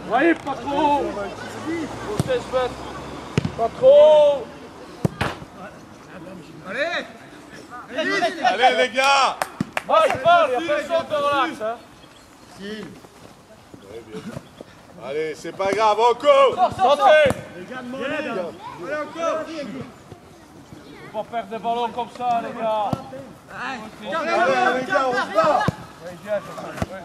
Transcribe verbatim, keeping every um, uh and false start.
Oui, pas trop. Pas trop. Allez. Allez les gars. Mike, parle, il n'y a personne de relax. Hein. Si. Allez, c'est pas grave, encore. Centré. Allez encore. Faut pas perdre des ballons comme ça, les gars. Allez les gars, on se bat. Oui, viens,